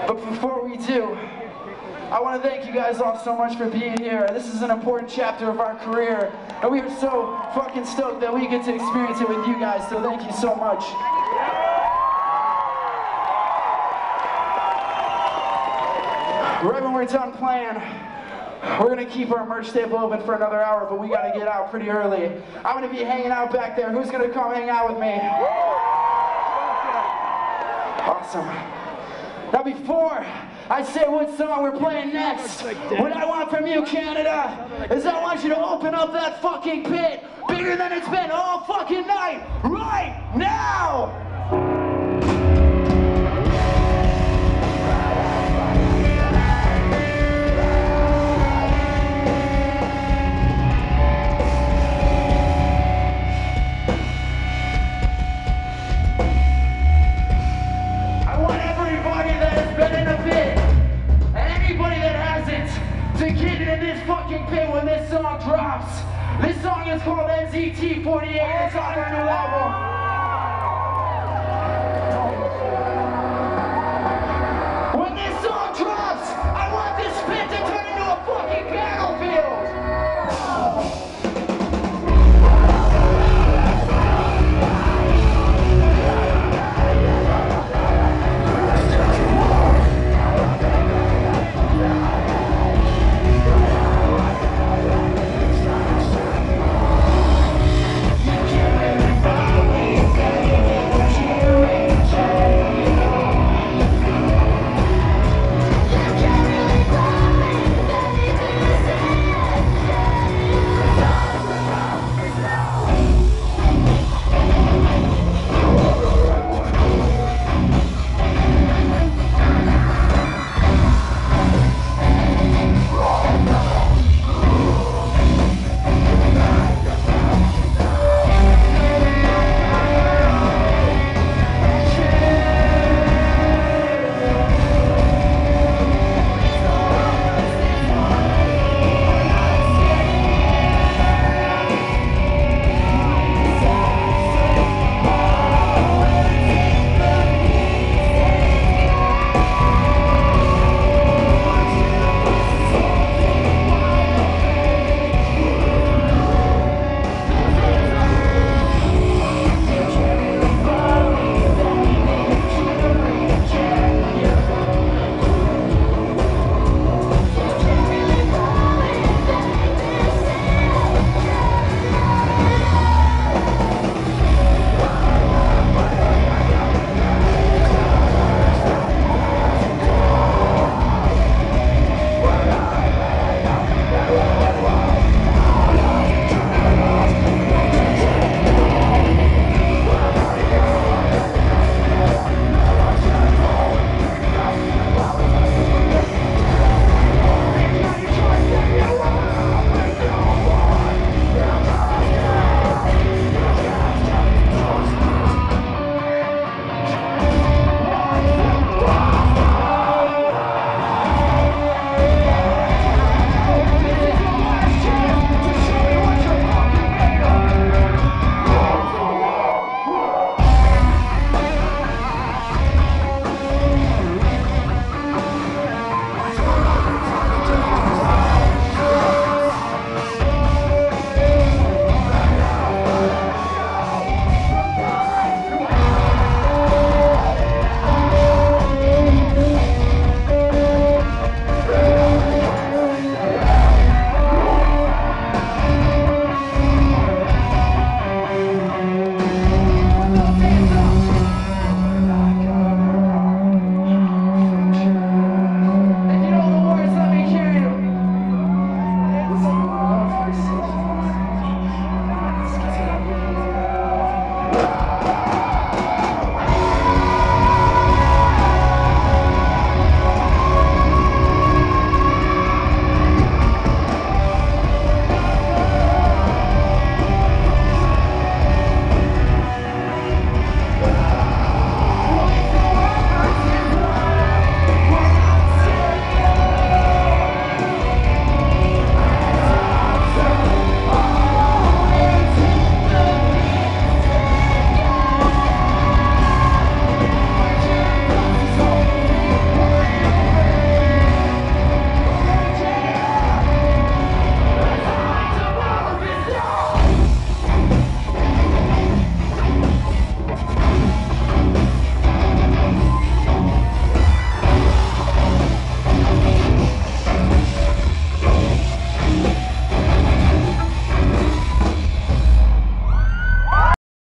But before we do, I want to thank you guys all so much for being here. This is an important chapter of our career, and we are so fucking stoked that we get to experience it with you guys, so thank you so much. Right when we're done playing, we're gonna keep our merch table open for another hour, but we gotta get out pretty early. I'm gonna be hanging out back there. Who's gonna come hang out with me? Awesome. Now before I say what song we're playing next, what I want from you, Canada, is I want you to open up that fucking pit bigger than it's been all fucking night, right now! To get in this fucking pit when this song drops. This song is called NZT 48. It's on our new album.